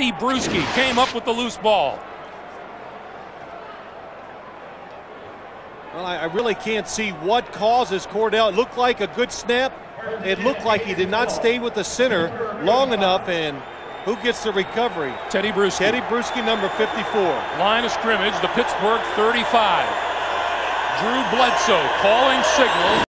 Bruschi came up with the loose ball. Well, I really can't see what causes Cordell. It looked like a good snap. It looked like he did not stay with the center long enough, and who gets the recovery? Teddy Bruschi. Teddy Bruschi, number 54. Line of scrimmage, the Pittsburgh 35. Drew Bledsoe calling signals.